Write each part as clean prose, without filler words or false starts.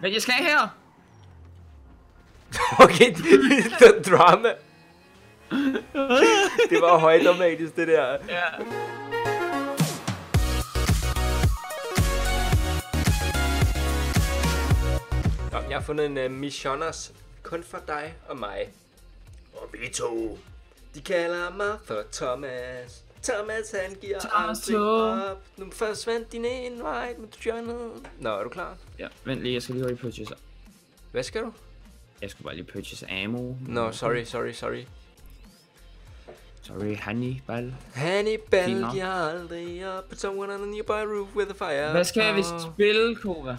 Men jeg skal her! Okay, det drama. Det var højdramatisk, det der. Ja. Nå, jeg har fundet en missioners kun for dig og mig. Og vi to. De kalder mig for Thomas. Thomas, han giver aldrig op. Nu forsvandt din invite, men du joinede. Nå, er du klar? Ja, vent lige, jeg skal lige purchase. Hvad skal du? Jeg skulle bare lige purchase ammo. Nå, sorry. Sorry, Hannibal. Hannibal giver aldrig op. Put someone on a nearby roof with a fire. Hvad skal vi spille, Kova?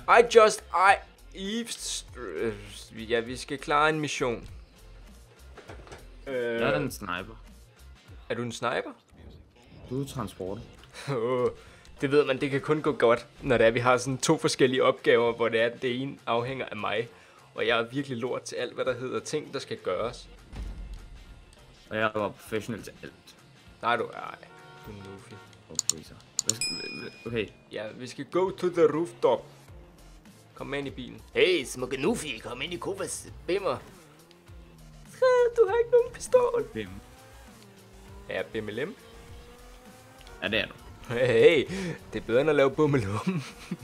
Ja, vi skal klare en mission. Jeg er en sniper. Er du en sniper? Du er transport. Det ved man, det kan kun gå godt, når det er, vi har sådan to forskellige opgaver, hvor det er, at det ene afhænger af mig. Og jeg er virkelig lort til alt, hvad der hedder ting, der skal gøres. Og jeg var professionel til alt. Nej, du er noofy. Okay, så. Okay. Ja, vi skal go to the rooftop. Kom med ind i bilen. Hey, smukke noofy, kom ind i Kovas bimmer. Du har ikke nogen pistol. Bim. Ja, BMLM. Ja, det er du. Hey, det er bedre end at lave bummelum.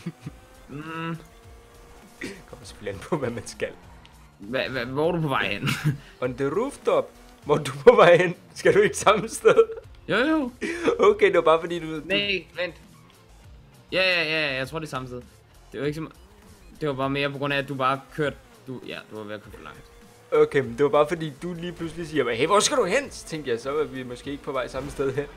Kommer selvfølgelig an på, hvad man skal. Hvor er du på vej hen? On the rooftop. Hvor er du på vej hen? Skal du ikke samme sted? Jo. Okay, det var bare fordi du... Nej, vent. Ja, jeg tror det er samme sted. Det var ikke så... Det var bare mere på grund af, at du bare kørte... Du var ved at køre for langt. Okay, men det var bare fordi, du lige pludselig siger, hey, hvor skal du hen? Så tænkte jeg, så var vi måske ikke på vej samme sted hen.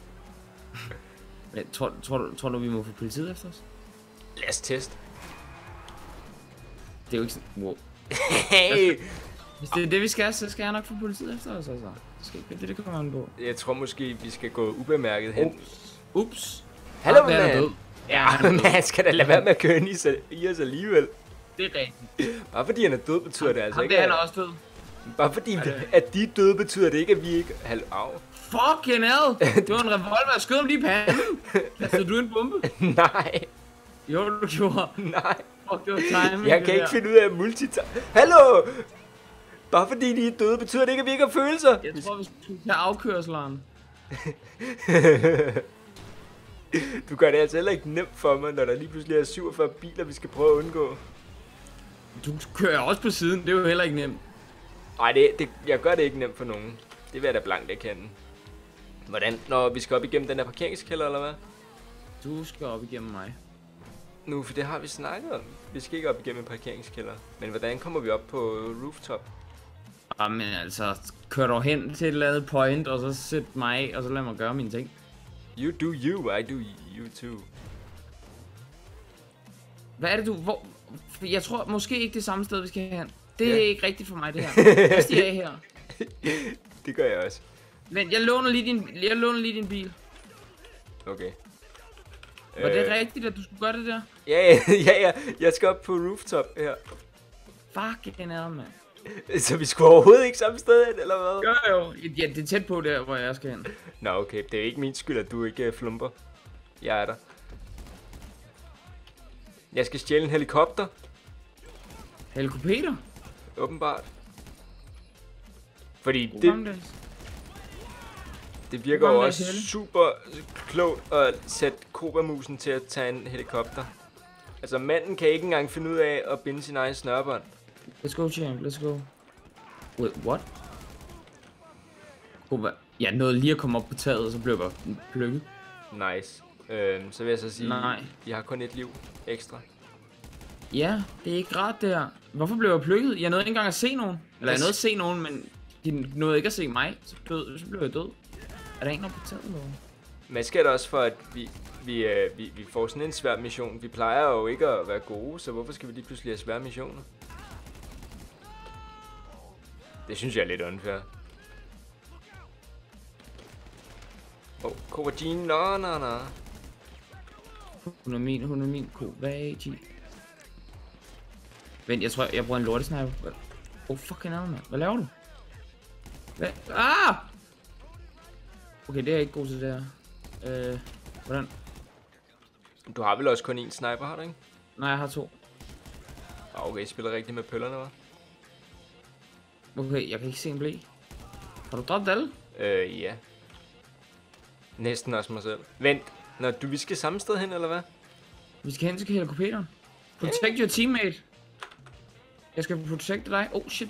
Men tror du, vi må få politiet efter os? Lad os teste. Det er jo ikke sådan... Wow. Hey! Hvis det er det, vi skal, så skal jeg nok få politiet efter os, altså. Det skal ikke det kommer an på. Jeg tror måske, vi skal gå ubemærket hen. Ups. Hallo, han er død. Ja, men han skal da lade være med at køre i os alligevel. Det er rigtigt. Bare fordi han er død, betyder det altså ikke... Han er også død. Bare fordi, at de er døde, betyder det ikke, at vi ikke... Au. Fucking hell! Det var en revolver, jeg skød om lige i panden. Kastede du en bombe? Nej. Jo, du gjorde. Nej. Fuck, det var timing. Jeg kan ikke finde ud af multitask. Hallo! Bare fordi de er døde, betyder det ikke, at vi ikke har følelser. Jeg tror, vi skal tage afkørsleren. Du gør det altså heller ikke nemt for mig, når der lige pludselig er 47 biler, vi skal prøve at undgå. Du kører også på siden, det er jo heller ikke nemt. Nej, jeg gør det ikke nemt for nogen. Det vil jeg da blankt erkende. Hvordan? Når vi skal op igennem den her parkeringskælder, eller hvad? Du skal op igennem mig. Nu, for det har vi snakket om. Vi skal ikke op igennem en parkeringskælder. Men hvordan kommer vi op på rooftop? Jamen altså, kør dog hen til et eller andet point, og så sæt mig af, og så lad mig gøre mine ting. You do you, I do you too. Hvad er det du... Jeg tror måske ikke det samme sted, vi skal hen. Det er ikke rigtigt for mig, det her. Jeg stiger af her. Det gør jeg også. Men jeg låner lige din bil. Okay. Var det rigtigt, at du skulle gøre det der? Ja. Jeg skal op på rooftop her. Fucking hell, mand. Så vi skulle overhovedet ikke samme sted hen, eller hvad? Jo. Ja, det er tæt på der, hvor jeg skal hen. Nå, okay. Det er ikke min skyld, at du ikke flumper. Jeg er der. Jeg skal stjæle en helikopter. Helikopter? Åbenbart. Fordi det virker jo også super klogt at sætte kobramusen til at tage en helikopter. Altså, manden kan ikke engang finde ud af at binde sin egen snørbånd. Let's go, champ. Let's go. Wait, what? Jeg nåede lige at komme op på taget, og så blev jeg bare plukket. Nice. Så vil jeg så sige, vi har kun et liv ekstra. Ja, det er ikke rart der. Hvorfor blev jeg plukket? Jeg nåede ikke engang at se nogen. Eller jeg nåede at se nogen, men de nåede ikke at se mig. Så blev jeg død. Er der en, der på taget eller? Men skal det også for, at vi får sådan en svær mission. Vi plejer jo ikke at være gode, så hvorfor skal vi lige pludselig have svære missioner? Det synes jeg er lidt unfair. Cobra Jean, nå. Hun er min Cobra Jean. Vent, jeg tror, jeg bruger en lortesniper. Fucking hell, man. Hvad laver du? Hvad? Ah! Okay, det er ikke god til det her. Hvordan? Du har vel også kun én sniper, har du ikke? Nej, jeg har 2. Okay, I spiller rigtigt med pøllerne, hva'? Okay, jeg kan ikke se en blæ. Har du dræbt alle? Ja. Næsten også mig selv. Vent, vi skal samme sted hen, eller hvad? Vi skal hen til helikopteren. Protect your teammate. Jeg skal protecte dig. Oh shit.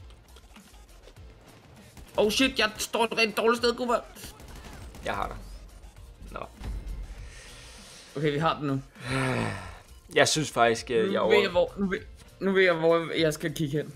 Oh shit, jeg står et rigtig dårligt sted, Cooper. Jeg har dig. Nå. Okay, vi har den nu. Jeg synes faktisk, jeg Nu ved jeg, hvor jeg skal kigge hen.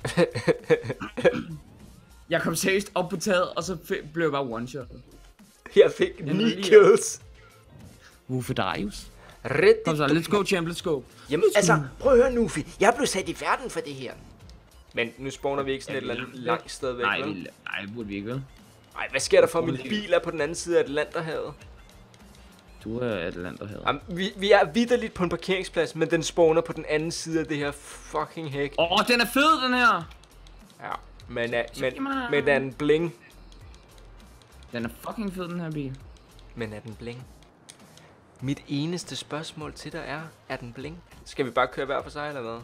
Jeg kom seriøst op på taget, og så blev jeg bare one-shot. Jeg fik 9 kills. For Darius. Rigtig. Kom så, let's go champ, let's go. Jamen altså, prøv at høre Nufi. Jeg blev sat i verden for det her. Men nu spawner vi ikke sådan et eller andet langt sted væk, vel? Nej, det burde vi ikke, vel? Nej, hvad sker der for, min bil er på den anden side af Atlanterhavet? Du er Atlanterhavet. Jamen, vi er vitterligt på en parkeringsplads, men den spawner på den anden side af det her fucking hæk. Den er fed, den her! Ja, men er den bling? Den er fucking fed, den her bil. Men er den bling? Mit eneste spørgsmål til dig er den bling? Skal vi bare køre hver for sig, eller hvad?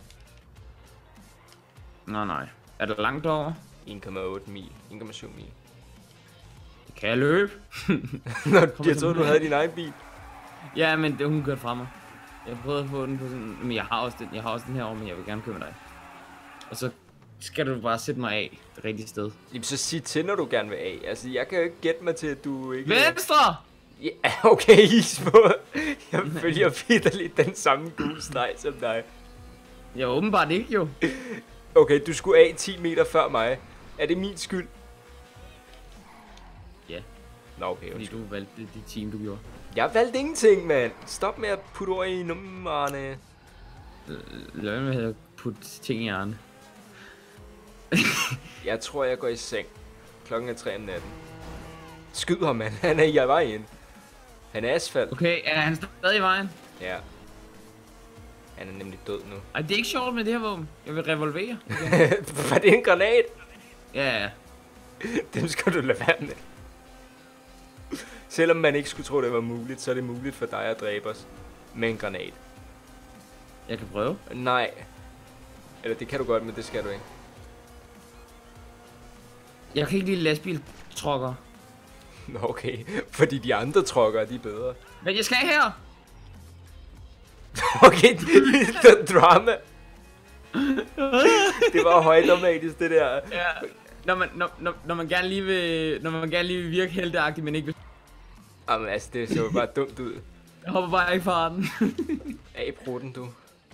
Nej. Er der langt over? 1,8 mil. 1,7 mil. Kan jeg løbe? Nå, jeg troede, du havde din egen bil. Ja, men hun kørte fra mig. Jeg prøvede at få den på sådan... Men jeg har også den her over, men jeg vil gerne køre med dig. Og så skal du bare sætte mig af det rigtige sted. Jamen, så sig til, når du gerne vil af. Altså, jeg kan jo ikke gætte mig til, at du ikke... Venstre! Ja, okay, Ismo. Jeg følger vitterligt den samme gule streg som dig. Jeg åbenbart ikke, jo. Okay, du skulle af 10 meter før mig. Er det min skyld? Ja. Nå, okay. Fordi du valgte det team, du gjorde. Jeg valgte ingenting, mand. Stop med at putte ord i numrene. Lad mig med at putte ting i hjernen. Jeg tror, jeg går i seng. Klokken er 3 om natten. Skyd ham, mand. Han er i vejen. Han er asfalt. Okay, er han stadig i vejen? Ja. Han er nemlig død nu. Ej, det er ikke sjovt med det her våben. Jeg vil revolvere. Var det en granat? Ja. Dem skal du lade være med. Selvom man ikke skulle tro, det var muligt, så er det muligt for dig at dræbe os med en granat. Jeg kan prøve. Nej. Eller det kan du godt, men det skal du ikke. Jeg kan ikke lide lastbiltrokker. Nå, okay. Fordi de andre trokker, de er bedre. Men jeg skal her! Okay, det er drama. Det var højdramatisk, det der. Ja. Når man gerne lige vil virke helteagtig, men ikke vil... Jamen altså, det så bare dumt ud. Jeg hopper bare ikke fra den. Af prutten, du.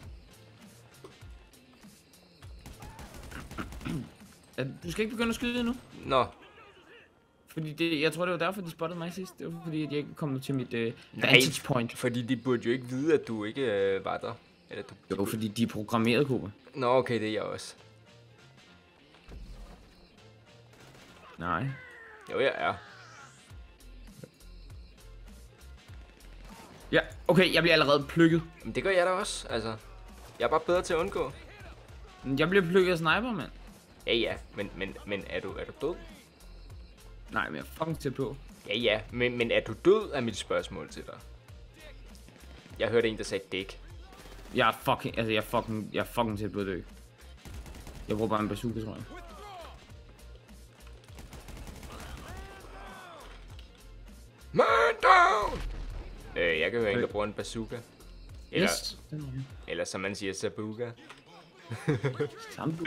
Du skal ikke begynde at skyde nu. Nå. Fordi jeg tror, det var derfor, de spottede mig sidst. Det var fordi, at jeg ikke kom til mit vantage point. Fordi de burde jo ikke vide, at du ikke var der. Eller du... Jo, fordi de er programmeret, Cooper. Nå, okay, det er jeg også. Nej. Jo, jeg er. Ja, okay, jeg bliver allerede plukket. Men det gør jeg da også, altså. Jeg er bare bedre til at undgå. Jeg bliver plukket af sniper, mand. Ja, men er du død? Nej, men jeg er fucking tæt på. Ja, men er du død, er mit spørgsmål til dig. Jeg hørte en, der sagde dæk. Jeg er fucking tæt på at dø. Jeg bruger bare en bazooka, tror jeg. Man down! Jeg kan høre en, der bruger en bazooka. Eller, yes. Eller som man siger, sabuga. Sambuga.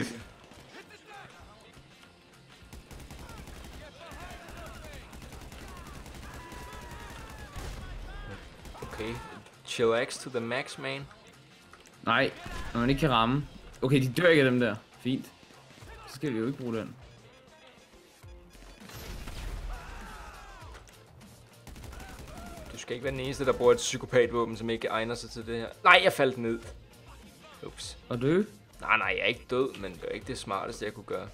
Okay, chillax to the max, man. Nej, når man ikke kan ramme. Okay, de dør ikke af dem der. Fint. Så skal vi jo ikke bruge den. Du skal ikke være den eneste, der bruger et psykopatvåben, som ikke egner sig til det her. Nej, jeg faldt ned. Ups. Og dø? Nej, jeg er ikke død, men det er ikke det smarteste, jeg kunne gøre.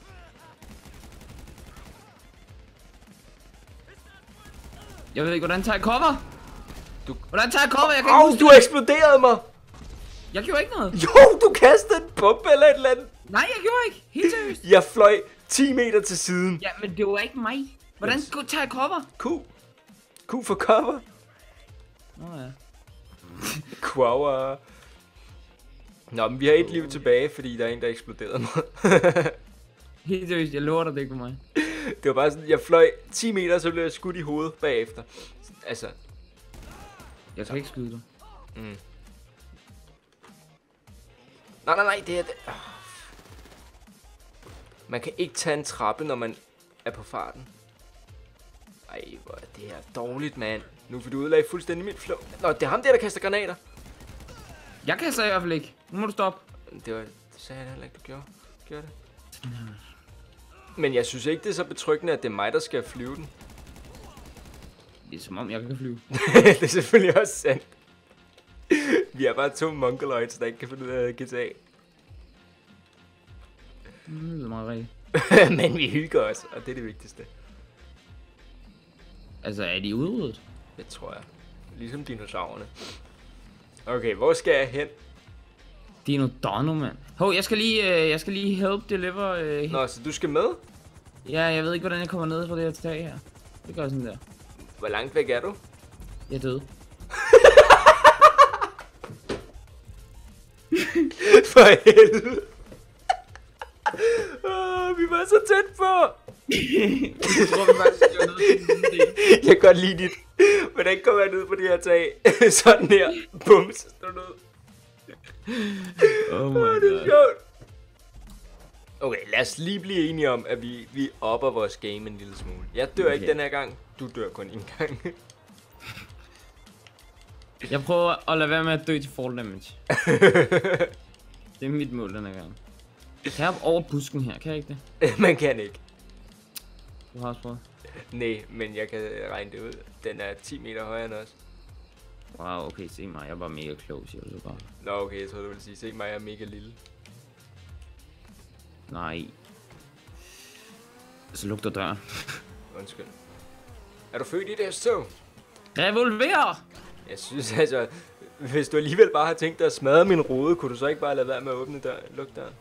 Jeg ved ikke, hvordan tager jeg cover? Hvordan tager jeg cover? Jeg kan ikke du eksploderede mig! Jeg gjorde ikke noget. Jo, du kastede en bombe eller et eller andet. Nej, jeg gjorde ikke. Helt seriøst. Jeg fløj 10 meter til siden. Ja, men det var ikke mig. Hvordan tager jeg cover? Q for cover. Nå ja. Quower. Nå, men vi har et liv tilbage, fordi der er en, der eksploderede mig. Helt seriøst, jeg lover dig, det ikke på mig. Det var bare sådan, jeg fløj 10 meter, så blev jeg skudt i hovedet bagefter. Altså. Jeg skal ikke skyde dig. Mm. Nej, det er det. Man kan ikke tage en trappe, når man er på farten. Ej, hvor er det her dårligt, mand. Nu vil du udlage fuldstændig mit flow. Nå, det er ham der kaster granater. Jeg kaster i hvert fald ikke. Nu må du stoppe. Det sagde jeg heller ikke, du gjorde det. Men jeg synes ikke, det er så betryggende, at det er mig, der skal flyve den. Det er som om, jeg kan flyve. Det er selvfølgelig også sandt. Vi er bare 2 mongoloids, der ikke kan finde ud af GTA. Det er meget rigtigt. Men vi hygger os, og det er det vigtigste. Altså, er de udryddet? Det tror jeg. Ligesom dinosaurerne. Okay, hvor skal jeg hen? Dino Dono, mand. Hov, jeg skal lige help deliver. Nå, så du skal med? Ja, jeg ved ikke, hvordan jeg kommer ned fra det her tag her. Det gør sådan der. Hvor langt væk er du? Jeg er død. For helvede. Vi var så tæt på. Jeg tror, vi faktisk skal ned til den del. Jeg kan godt lide dit. Hvordan kommer jeg ned på det her tag? Sådan her. Bum, så står du ned. Oh my god. Det er sjovt. Okay, lad os lige blive enige om, at vi opper vores game en lille smule. Jeg dør ikke den her gang. Du dør kun en gang. Jeg prøver at lade være med at dø til fall damage. Det er mit mål den her gang. Kan jeg op over busken her? Kan jeg ikke det? Man kan ikke. Du har også prøvet. Nej, men jeg kan regne det ud. Den er 10 meter højere end os. Wow, okay, se mig. Jeg er bare mega close, jeg vil bare. Nå, okay, jeg troede, du ville sige, se mig, jeg er mega lille. Nej. Så lugter døren. Undskyld. Er du født i det her så? Revolver! Jeg synes altså, hvis du alligevel bare har tænkt dig at smadre min rode, kunne du så ikke bare lade være med at åbne lukke døren?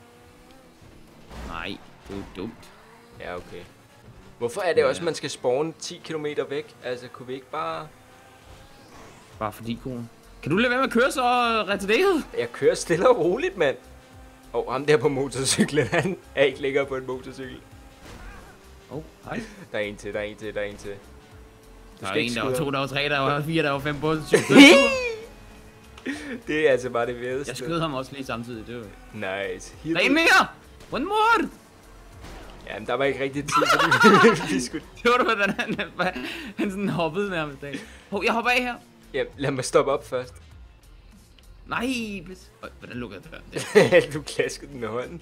Nej, det er jo dumt. Ja, okay. Hvorfor er det også, at man skal spawne 10 km væk? Altså, kunne vi ikke bare... Bare fordi, kone. Kan du lade være med at køre så retarderet? Jeg kører stille og roligt, mand. Ham der på motorcyklen, han er ikke længere på en motorcykel. Hej. Der er en til. Der er en, der var 2, der var 3, der var 4, der var 5 på cyklen. Det er altså bare det fedeste. Jeg skød ham også lige samtidig, det var... Nice. Der er en mere! One more! Jamen, der var ikke rigtig tid, fordi vi skulle... Det var da, hvordan han sådan hoppede nærmest af. Hov, jeg hopper af her. Ja, lad mig stoppe op først. Nej, pis. Hvordan lukker jeg døren? Du klaskede den med hånden.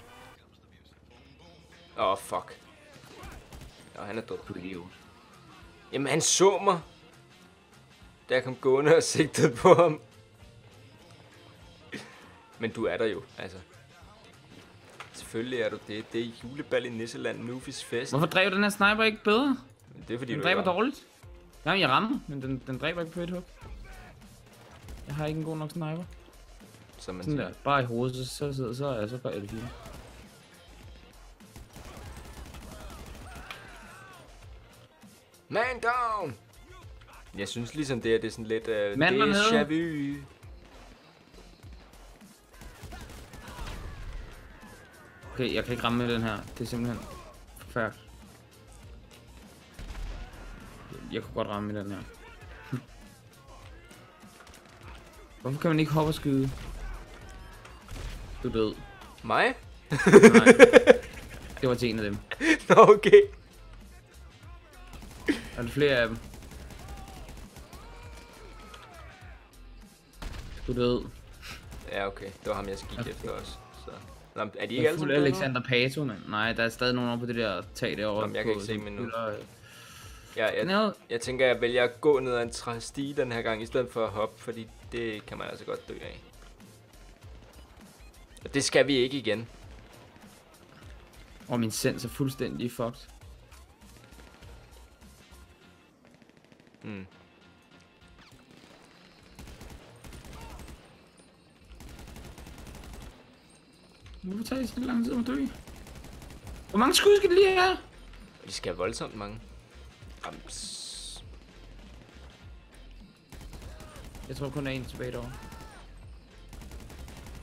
Fuck. Nå, han er død. Du er idiot. Jamen, han så mig. Da jeg kom gående og sigtede på ham. Men du er der jo, altså. Selvfølgelig er du det. Det er julebal i Nisseland, Nufis fest. Hvorfor dræber den her sniper ikke bedre? Det er fordi, den du dræber dårligt. Jamen, jeg rammer, men den dræber ikke på et hug. Jeg har ikke en god nok sniper. Som man sådan siger. der, bare i hovedet, så er jeg så bare L4. Man down! Jeg synes ligesom det er sådan lidt Mand déjà vu. Okay, jeg kan ikke ramme med den her. Det er simpelthen forfærdeligt. Jeg kunne godt ramme med den her. Hvorfor kan man ikke hoppe og skyde? Du er død. Mig? Nej. Det var til en af dem. Nå, okay. Er der flere af dem? Du er død. Ja, okay. Det var ham, jeg gik efter også. Så. Nå, er de Jeg ikke er alle fuld sammen Alexander Pato, mand. Nej, der er stadig nogen oppe på det der tag derovre. Jamen, jeg kan ikke se dem endnu. Ja, jeg tænker, jeg vælger at gå ned ad en træstige den her gang, i stedet for at hoppe, fordi det kan man altså godt dø af. Og det skal vi ikke igen. Og min sens er fuldstændig fucked. Hvorfor tager det så lang tid at dø? Hvor mange skud skal det lige have? De skal have voldsomt mange. Rams. Jeg tror kun der er en tilbage derovre.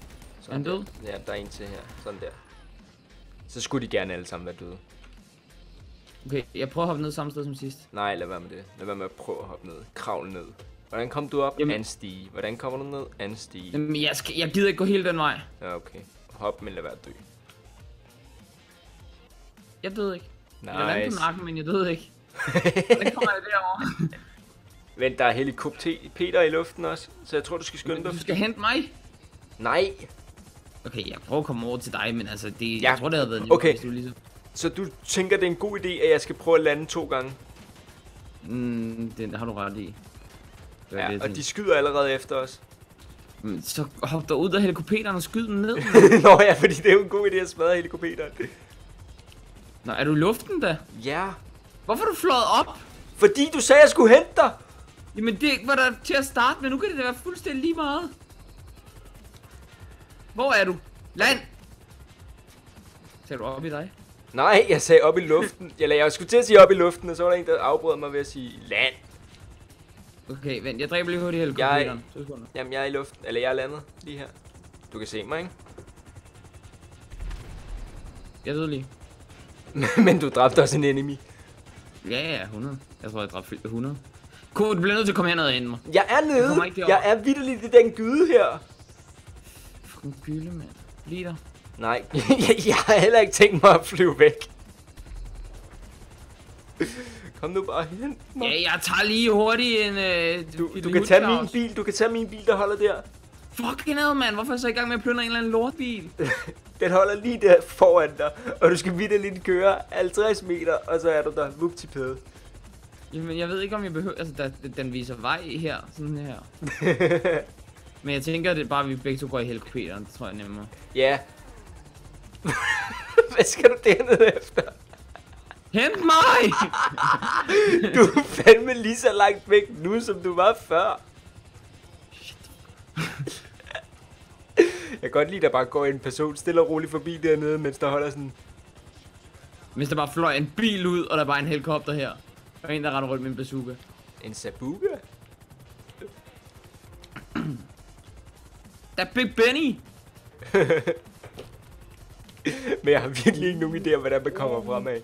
Han død? Ja, der er en til her. Sådan der. Så skulle de gerne alle sammen være døde. Okay, jeg prøver at hoppe ned samme sted som sidst. Nej, lad være med det. Lad være med at prøve at hoppe ned. Kravle ned. Hvordan kom du op? Anden stige. Hvordan kommer du ned? Anden stige. Jamen, jeg gider ikke gå hele den vej. Ja, okay. Hop, men lad være at dø. Jeg døde ikke. Nice. Jeg landede på nakken, men jeg døde ikke. Hvordan kommer jeg derover? Vent, der er helikopter i luften også. Så jeg tror, du skal skynde dig. Du skal hente mig? Nej. Okay, jeg prøver at komme over til dig, men altså, det, Ja. jeg tror, det havde været nemt, Okay. hvis du ligesom... Så du tænker, det er en god idé, at jeg skal prøve at lande 2 gange? Det har du ret i. Det Ja, det, og de skyder allerede efter os. Men så hop der ud af helikopteren og skyd den ned. Nå ja, fordi det er jo en god idé at smadre helikopteren. Nå, er du i luften da? Ja. Hvorfor er du fløjet op? Fordi du sagde, at jeg skulle hente dig. Jamen det var der til at starte med, nu kan det da være fuldstændig lige meget. Hvor er du? Land! Ser du op i dig? Nej, jeg sagde op i luften. Eller jeg skulle til at sige op i luften, og så var der en, der afbrød mig ved at sige land. Okay, vent, jeg dræber lige hurtigt helikopteren. 2 sekunder. Jamen, jeg er i luften. Eller jeg er landet lige her. Du kan se mig, ikke? Jeg døde lige. Men du dræbte også en enemy. Ja, 100. Jeg tror, jeg dræbte 100. Cool, du bliver nødt til at komme herned og hente mig. Jeg er nede. Jeg er vitterligt i den gyde her. Fucking gylde, mand. Lige der. Nej, jeg har heller ikke tænkt mig at flyve væk. Kom nu bare hen. Ja, jeg tager lige hurtigt en... Du kan tage min bil. Du kan tage min bil, der holder der. Fucking hell, mand. Hvorfor er jeg så i gang med at plyndre en eller anden lortbil? Den holder lige der foran dig. Og du skal vitterligt køre 50 meter, og så er du der. Vuptipede. Jamen, jeg ved ikke, om jeg behøver... Altså, den viser vej her. Sådan her. Men jeg tænker, at det er bare, at vi begge to går i helikopteren. Det tror jeg nemmere. Ja. Hvad skal du dernede efter? Hent mig! Du er fandme lige så langt væk nu, som du var før. Jeg kan godt lide, at der bare går en person stille og roligt forbi dernede, mens der holder sådan... Hvis der bare fløj en bil ud, og der er bare en helikopter her. Og en, der render rundt med en bazooka. En sabuga? Der er Big Benny! Men jeg har virkelig ikke nogen idé om, hvordan man kommer fremad.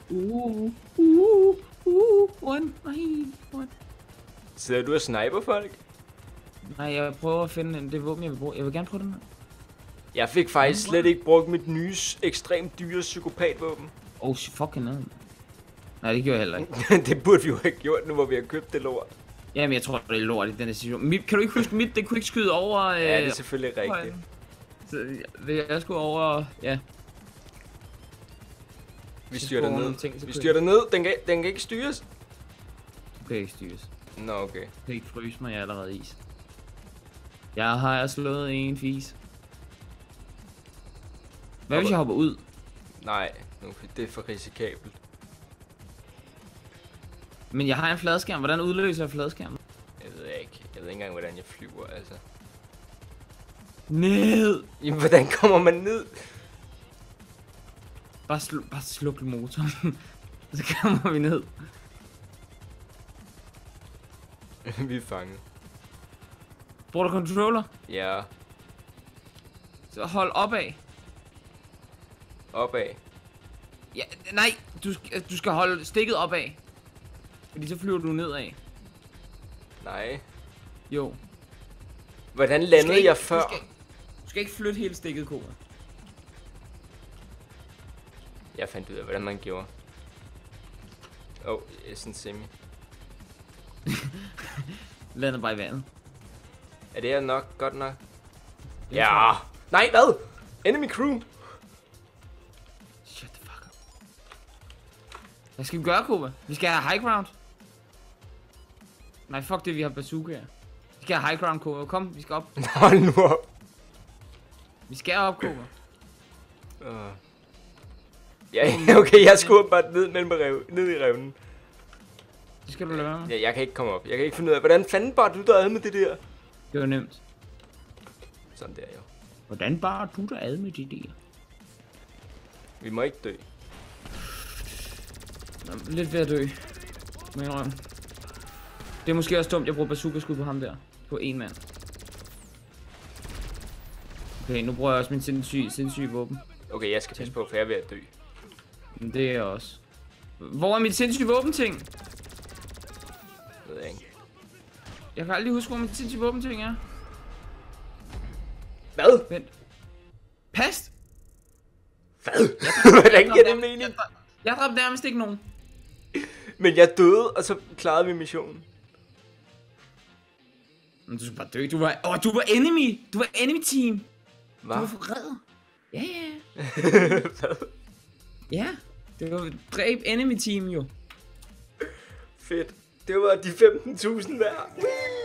One. Sidder du og sniper folk? Nej, jeg prøver at finde det våben, jeg vil bruge. Jeg vil gerne prøve den her. Jeg fik faktisk slet ikke brugt mit nye, ekstremt dyre psykopatvåben. Oh, fucking no. Nej, det gjorde jeg heller ikke. Det burde vi jo have gjort nu, hvor vi har købt det lort. Jamen, jeg tror, det er lort i den her situation. Kan du ikke huske mit? Det kunne ikke skyde over... Ja, det er selvfølgelig rigtigt. Så jeg skulle over... Ja. Vi styrter ned. Vi styrter ned. Den kan ikke styres. Du kan ikke styres. Nå, okay. Du kan ikke fryse mig, jeg er allerede is. Jeg har slået en fis. Hvad hvis jeg hopper ud? Nej, det er for risikabelt. Men jeg har en fladskærm. Hvordan udløser jeg fladskærmen? Jeg ved ikke. Jeg ved ikke engang, hvordan jeg flyver, altså. Ned! Jamen, hvordan kommer man ned? Bare sluk motoren. Så kommer vi ned. Vi er fanget. Bruger du controller? Ja. Så hold opad. Opad. Ja, nej, du skal holde stikket opad. Fordi så flyver du nedad. Nej. Jo. Hvordan landede jeg før? Du skal ikke flytte hele stikket, Cobra. Jeg fandt ud af, hvordan man gjorde. Sådan semi. Lander bare i vandet. Er det her nok godt nok? Ja. Nej, hvad? Enemy crew. Shut the fuck up. Hvad skal vi gøre, Cobra? Vi skal have high ground. Nej, fuck det, vi har bazooka her. Vi skal have high ground, Cobra. Kom, vi skal op. Hold nu op. Vi skal op, Cobra. Ja, okay, jeg skulle bare ned i revnen. Det skal du lade være med. Ja, jeg kan ikke komme op. Jeg kan ikke finde ud af, hvordan fanden bare du der ad med det der? Det var nemt. Sådan der, jo. Hvordan bare du der ad med de der? Vi må ikke dø. Lidt ved at dø. Men det er måske også dumt, jeg bruger bazooka-skud på ham der. På en mand. Okay, nu bruger jeg også min sindssyge våben. Okay, jeg skal passe på, for jeg er ved at dø. Men det er jeg også. Hvor er mit sindssyge våbenting? Ved jeg ikke. Jeg kan aldrig huske, hvor mit sindssyge våbenting er. Hvad? Vent. Past! Hvad? Hvordan giver det mening? Jeg dræbte nærmest ikke nogen. Men jeg døde, og så klarede vi missionen. Men du skulle bare dø. Du var enemy. Du var enemy team. Hvad? Du var forræder. Ja. Hvad? Ja. Det var dræb enemy team jo. Fedt. Det var de 15.000 værd.